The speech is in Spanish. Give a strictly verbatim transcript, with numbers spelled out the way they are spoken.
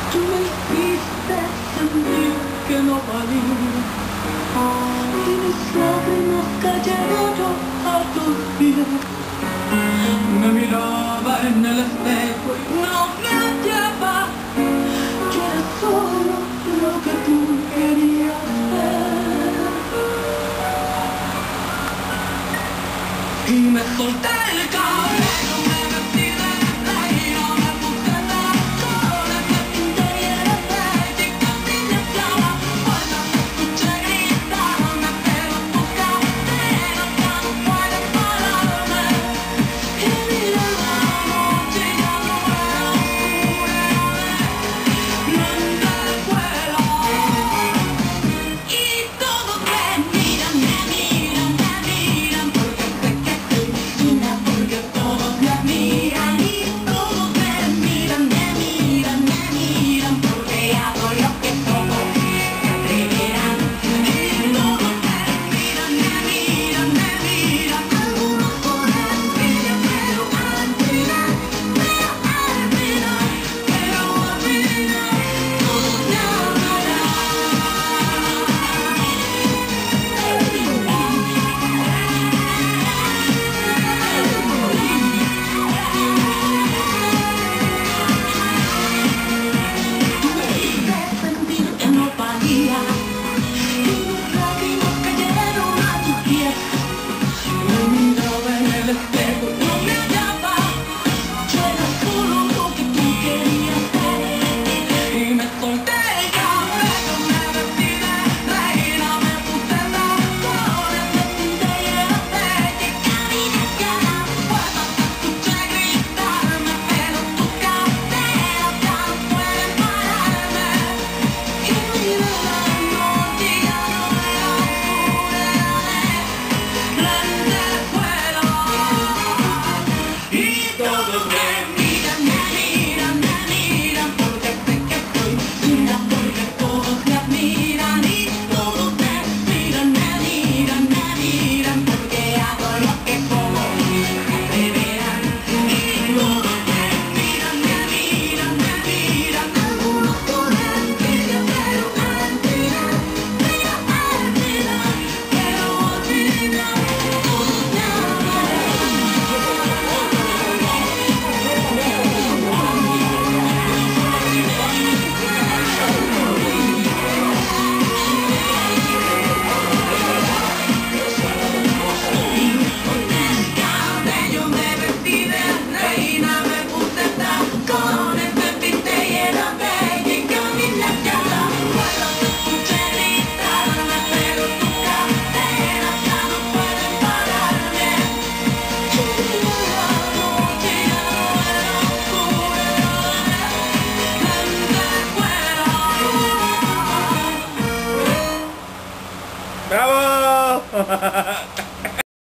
Tú me hiciste sentir que no valía y mis lágrimas cayeron a tus pies. Me miraba en el espejo y no me hallaba. Yo era solo lo que tú querías ver. Y me solté el cabello, me vestí de reina, me puse tacones, me pinté y era bella y casi me hablaba. Cuando te escuché gritarme, pero tus cadenas ya no pueden pararme. Y miré la noche y ya no era oscura, era de lentejuela. Y todos me miran, me miran, me miran, porque sé que soy fina, porque todos me admiran. Y todos me miran, me miran, me miran, porque hago lo que todos se atreverán. Y todos me miran, me miran, me miran, algunos con envidia, pero al final, pero al final, pero al final, todos me amarán. Tú me hiciste sentir que no valía y mis lágrimas cayeron a tus pies. Me miraba en el espejo y no me hallaba. Yo era solo lo que tú querías ser. Y me solté el cabello, me vestí de reina, me puse tacones, me pinté y era bella y caminé hacia la puerta. Te escuché gritarme, pero tus cadenas ya no pueden pararme. Y miré la noche y ya no era oscura, era de lentejuela. Y todos me miran, me miran, me miran, porque sé que soy fina, porque todos me admiran. Y todos me miran, me miran, me miran, porque hago lo que todos se atreverán. Y todos me miran, me miran, me miran, algunos con envidia, pero al final, pero al final, pero al final, todos me cabello, me vestí de reina, me puse tacones, me pinté y era bella y caminé hacia la puerta. Te escuché gritarme, pero tus cadenas ya no pueden pararme. Y miré la noche y ya no era oscura, era de lentejuela. ¡Bravo!